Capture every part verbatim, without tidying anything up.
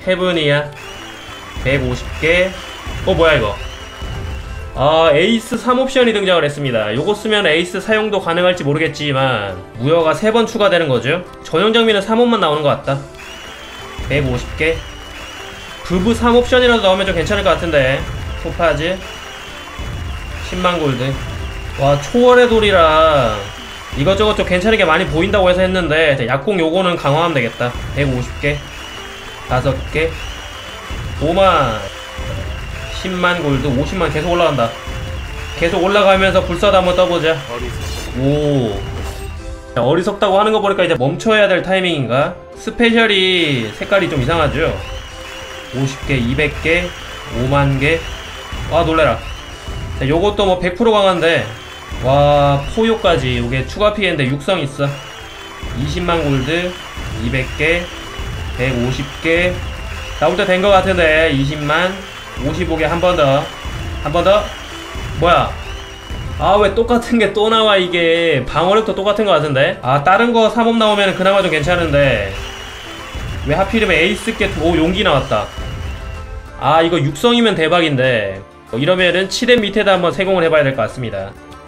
헤븐이야. 백오십 개. 어 뭐야 이거. 아 에이스 삼 옵션이 등장을 했습니다. 요거 쓰면 에이스 사용도 가능할지 모르겠지만 무효가 세 번 추가되는 거죠. 전용 장비는 삼 옵만 나오는 것 같다. 백오십 개. 부부 삼 옵션이라도 나오면 좀 괜찮을 것 같은데. 토파즈 십만 골드. 와 초월의 돌이랑 이것저것 좀 괜찮은 게 많이 보인다고 해서 했는데 약공 요거는 강화하면 되겠다. 백오십 개 다섯 개 오만 십만 골드 오십만 계속 올라간다. 계속 올라가면서 불사도 한번 떠보자. 오 어리석다고 하는 거 보니까 이제 멈춰야 될 타이밍인가? 스페셜이 색깔이 좀 이상하죠? 오십 개 이백 개 오만 개. 와 놀래라. 자, 요것도 뭐 백 퍼센트 강한데 와 포효까지 요게 추가 피해인데 육성 있어. 이십만 골드 이백 개 백오십 개 나올 때 된 거 같은데. 이십만 오십오 개 한 번 더 한 번 더. 뭐야 아 왜 똑같은 게 또 나와. 이게 방어력도 똑같은 거 같은데. 아 다른 거 삼 옵 나오면 그나마 좀 괜찮은데 왜 하필이면 에이스 게. 오 용기 나왔다. 아 이거 육성이면 대박인데 이러면은 칠 렙 밑에다 한번 세공을 해봐야 될 것 같습니다.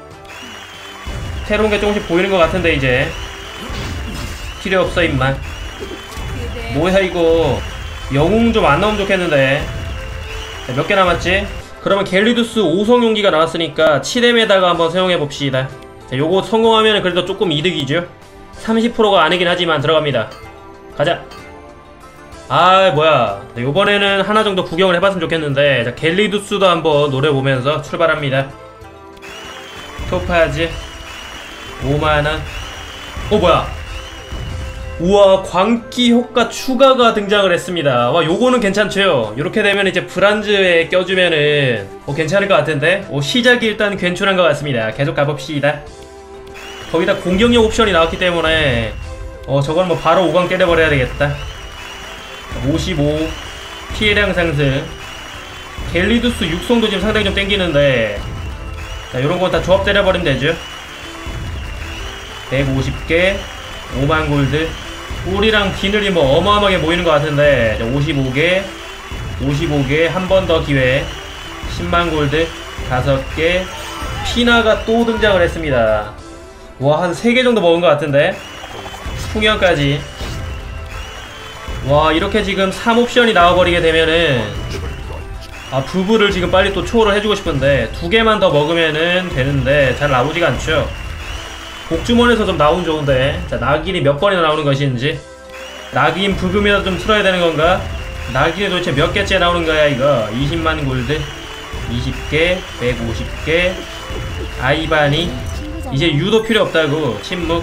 새로운 게 조금씩 보이는 것 같은데 이제 필요 없어 임마. 뭐야 이거 영웅 좀 안 나오면 좋겠는데. 몇 개 남았지? 그러면 갤리두스 오 성 용기가 나왔으니까 칠 렙에다가 한번 사용해봅시다. 자, 요거 성공하면 그래도 조금 이득이죠. 삼십 퍼센트가 아니긴 하지만 들어갑니다. 가자. 아 뭐야 요번에는 하나 정도 구경을 해봤으면 좋겠는데. 자, 갤리두스도 한번 노려보면서 출발합니다. 토파즈 오만 원. 어 뭐야 우와 광기 효과 추가가 등장을 했습니다. 와 요거는 괜찮죠. 요렇게 되면 이제 브란즈에 껴주면은 어 괜찮을 것 같은데. 오 시작이 일단 괜찮은 것 같습니다. 계속 가봅시다. 거기다 공격력 옵션이 나왔기 때문에 어 저건 뭐 바로 오 강 때려버려야 되겠다. 오십오 피해량 상승. 갤리두스 육성도 지금 상당히 좀 땡기는데 자 요런건 다 조합 때려버리면 되죠. 백오십 개 오만 골드. 꿀이랑 비늘이 뭐 어마어마하게 모이는 것 같은데 오십오 개 오십오 개 한 번 더 기회. 십만 골드 다섯 개. 피나가 또 등장을 했습니다. 와 한 세 개 정도 먹은 것 같은데. 풍년까지. 와 이렇게 지금 삼 옵션이 나와버리게 되면은 아 부부를 지금 빨리 또 초월을 해주고 싶은데 두 개만 더 먹으면은 되는데 잘 나오지가 않죠. 복주머니에서 좀 나오면 좋은데. 자 낙인이 몇 번이나 나오는 것인지. 낙인 부금이라도 좀 틀어야 되는 건가? 낙인이 도대체 몇 개째 나오는 거야 이거. 이십만 골드 이십 개 백오십 개 아이바니. 이제 유도 필요 없다고. 침묵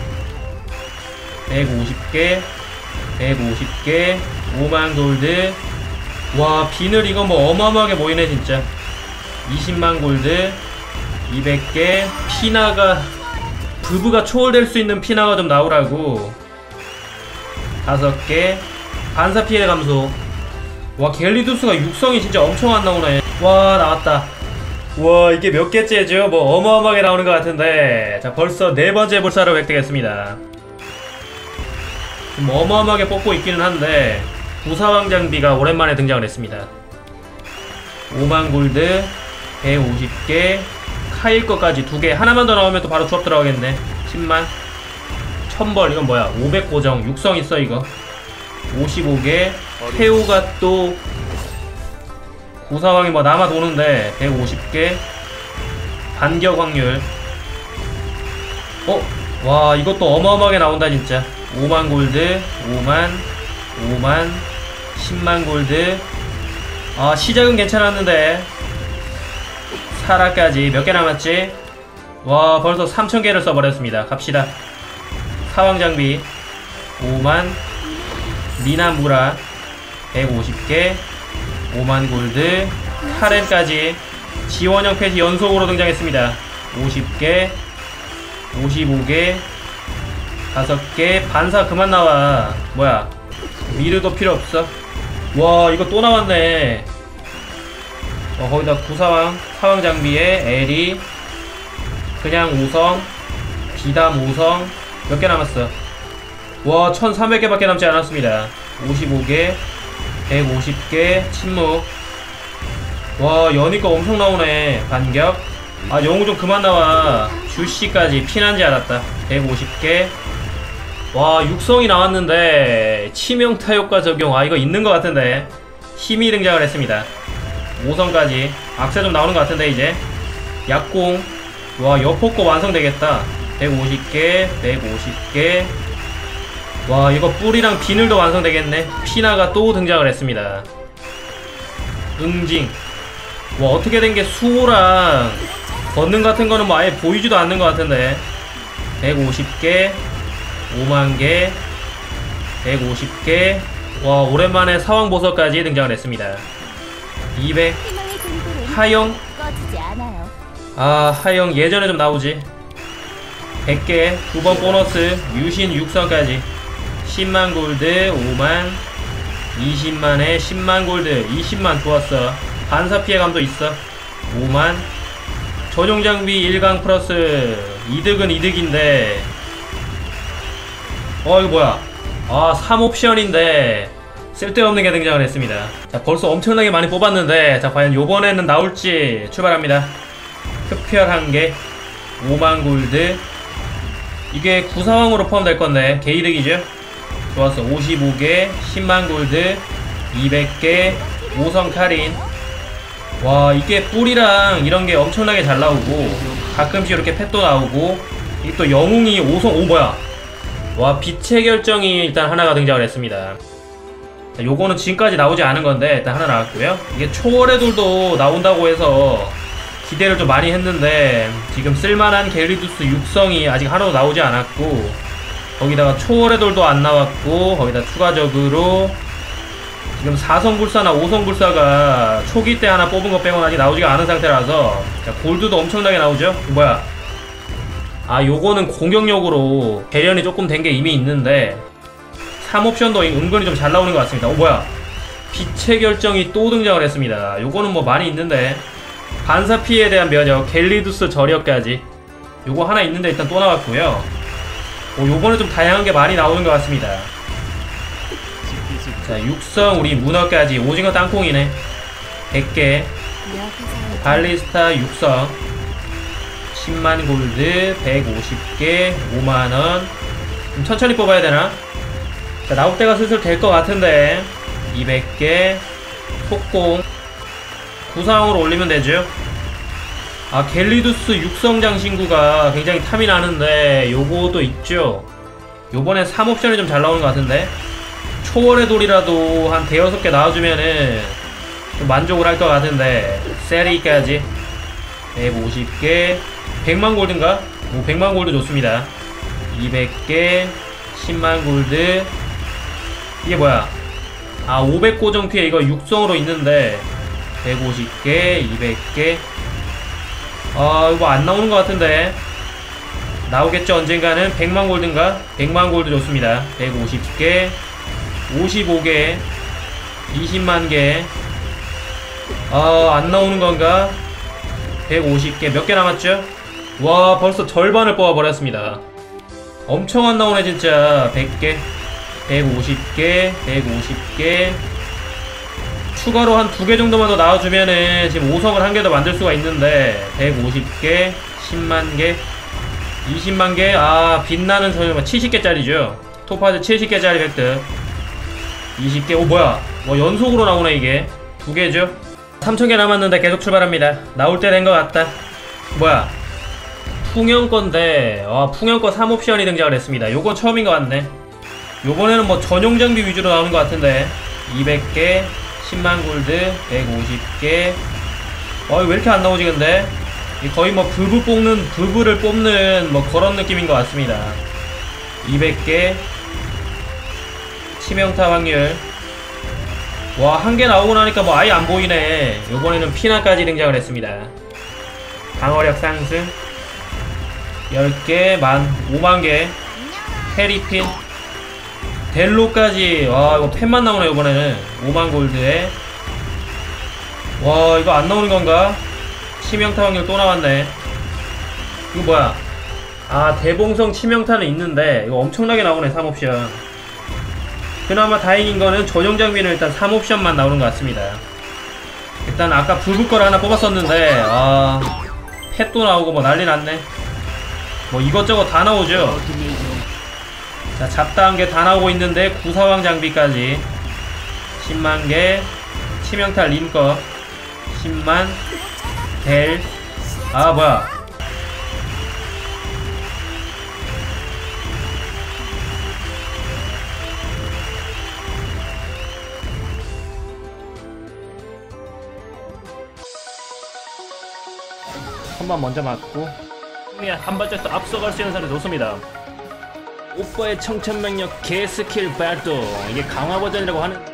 백오십 개 백오십 개 오만 골드. 와 비늘 이거 뭐 어마어마하게 모이네 진짜. 이십만 골드 이백 개. 피나가 부부가 초월될 수 있는 피나가 좀 나오라고. 다섯 개. 반사 피해 감소. 와 갤리두스가 육성이 진짜 엄청 안 나오네. 와 나왔다. 와 이게 몇 개째죠? 뭐 어마어마하게 나오는 것 같은데. 자 벌써 네 번째 불사를 획득했습니다. 뭐 어마어마하게 뽑고 있기는 한데 구사왕 장비가 오랜만에 등장을 했습니다. 오만 골드 백오십 개. 카일 거까지 두 개. 하나만 더 나오면 또 바로 조합 들어가겠네. 십만 천벌. 이건 뭐야 오백 고정 육성 있어 이거. 오십오 개. 태우가 또 구사왕이 뭐 남아 도는데 백오십 개. 반격 확률. 어? 와 이것도 어마어마하게 나온다 진짜. 오만 골드 오만 오만 십만 골드. 아 시작은 괜찮았는데 사라까지 몇 개 남았지? 와 벌써 삼천 개를 써버렸습니다. 갑시다. 사왕 장비 오만. 미나무라 백오십 개 오만 골드. 카렌까지 지원형 펫이 연속으로 등장했습니다. 오십 개 오십오 개 다섯 개. 반사 그만 나와. 뭐야 미르도 필요 없어. 와 이거 또 나왔네. 어, 거기다 구사왕 사왕 장비에 엘이 그냥 오 성 비담 오 성. 몇 개 남았어? 와 천삼백 개 밖에 남지 않았습니다. 오십오 개 백오십 개 침묵. 와 연이거 엄청 나오네. 반격. 아 영웅 좀 그만 나와. 주씨까지 피난지 알았다. 백오십 개. 와 육성이 나왔는데 치명타 효과 적용. 아 이거 있는 것 같은데. 힘이 등장을 했습니다. 오 성까지 악세 좀 나오는 것 같은데 이제. 약공. 와 여포코 완성되겠다. 백오십 개 백오십 개. 와 이거 뿔이랑 비늘도 완성되겠네. 피나가 또 등장을 했습니다. 응징. 와 어떻게 된게 수호랑 권능 같은 거는 뭐 아예 보이지도 않는 것 같은데. 백오십 개 오만 개 백오십 개. 와 오랜만에 사왕보석까지 등장을 했습니다. 이백. 하영. 아 하영 예전에 좀 나오지. 백 개 두 번 보너스 유신 육성까지 십만 골드 오만 이십만에 십만 골드 이십만 좋았어. 반사 피해감도 있어. 오만. 전용장비 일 강 플러스 이득은 이득인데. 어 이거 뭐야. 아 삼 옵션인데 쓸데없는 게 등장을 했습니다. 자 벌써 엄청나게 많이 뽑았는데 자 과연 요번에는 나올지 출발합니다. 흡혈 한 개 오만 골드. 이게 구사왕으로 포함될 건데 개이득이죠. 좋았어. 오십오 개 십만 골드 이백 개 오 성 카린. 와 이게 뿔이랑 이런게 엄청나게 잘 나오고 가끔씩 이렇게 펫도 나오고. 이게 또 영웅이 오 성. 오 뭐야. 와 빛의 결정이 일단 하나가 등장을 했습니다. 자, 요거는 지금까지 나오지 않은 건데 일단 하나 나왔고요. 이게 초월의 돌도 나온다고 해서 기대를 좀 많이 했는데 지금 쓸만한 갤리두스 육성이 아직 하나도 나오지 않았고, 거기다가 초월의 돌도 안 나왔고, 거기다 추가적으로 지금 사 성 불사나 오 성 불사가 초기 때 하나 뽑은 거 빼고는 아직 나오지가 않은 상태라서. 자, 골드도 엄청나게 나오죠? 뭐야. 아 요거는 공격력으로 배련이 조금 된 게 이미 있는데 삼 옵션도 은근히 좀 잘 나오는 것 같습니다. 어 뭐야. 빛의 결정이 또 등장을 했습니다. 요거는 뭐 많이 있는데 반사 피해에 대한 면역, 갤리두스 저력까지 요거 하나 있는데 일단 또 나왔고요. 오, 요번에 좀 다양한 게 많이 나오는 것 같습니다. 자 육성 우리 문어까지 오징어 땅콩이네. 백 개 발리스타 육성 십만 골드 백오십 개 오만원. 좀 천천히 뽑아야 되나? 자 나올 때가 슬슬 될 것 같은데. 이백 개 속공 구상으로 올리면 되죠. 아 갤리두스 육성 장신구가 굉장히 탐이 나는데 요거도 있죠. 요번에 삼 옵션이 좀 잘 나오는 것 같은데 초월의 돌이라도 한 대여섯 개 나와주면은 좀 만족을 할 것 같은데. 세리까지 백오십 개 백만 골드인가? 오 백만 골드 좋습니다. 이백 개 십만 골드. 이게 뭐야. 아 오백 고정 퀴에 이거 육성으로 있는데 백오십 개 이백 개. 아 이거 안 나오는 것 같은데 나오겠죠 언젠가는. 백만 골드인가? 백만 골드 좋습니다. 백오십 개 오십오 개 이십만 개. 아 안 나오는 건가? 백오십 개 몇 개 남았죠? 와 벌써 절반을 뽑아버렸습니다. 엄청 안 나오네 진짜. 백 개 백오십 개 백오십 개 추가로 한 두 개 정도만 더 나와주면은 지금 오 성을 한 개 더 만들 수가 있는데 백오십 개 십만 개 이십만 개. 아 빛나는 소녀 칠십 개짜리죠 토파즈 칠십 개짜리 획득. 이십 개. 오 뭐야. 뭐 연속으로 나오네 이게. 두 개죠. 삼천 개 남았는데 계속 출발합니다. 나올 때 된 것 같다. 뭐야. 풍영건데 아 풍영건 삼 옵션이 등장을 했습니다. 요건 처음인 것 같네. 요번에는 뭐 전용 장비 위주로 나오는 것 같은데. 이백 개 십만 골드 백오십 개. 어 왜 이렇게 안 나오지 근데. 거의 뭐 부부 뽑는 부부를 뽑는 뭐 그런 느낌인 것 같습니다. 이백 개 치명타 확률. 와 한 개 나오고 나니까 뭐 아예 안 보이네. 요번에는 피나까지 등장을 했습니다. 방어력 상승 열 개 만 오만 개 페리핀 델로까지. 와 이거 펜만 나오네 요번에는. 오만 골드에. 와 이거 안 나오는 건가? 치명타 확률 또 나왔네. 이거 뭐야. 아 대봉성 치명타는 있는데 이거 엄청나게 나오네 삼 옵션. 그나마 다행인 거는 전용 장비는 일단 삼 옵션만 나오는 것 같습니다. 일단 아까 불붙 걸 하나 뽑았었는데 아 펫도 나오고 뭐 난리 났네. 뭐 이것저것 다 나오죠. 자, 잡다한 게 다 나오고 있는데 구사왕 장비까지 십만 개, 치명타 림거 십만, 델, 아 뭐야 한번 먼저 맞고 한 발짝 더 앞서갈 수 있는 상태 좋습니다. 오빠의 청천명력 개스킬 발동, 이게 강화 버전이라고 하는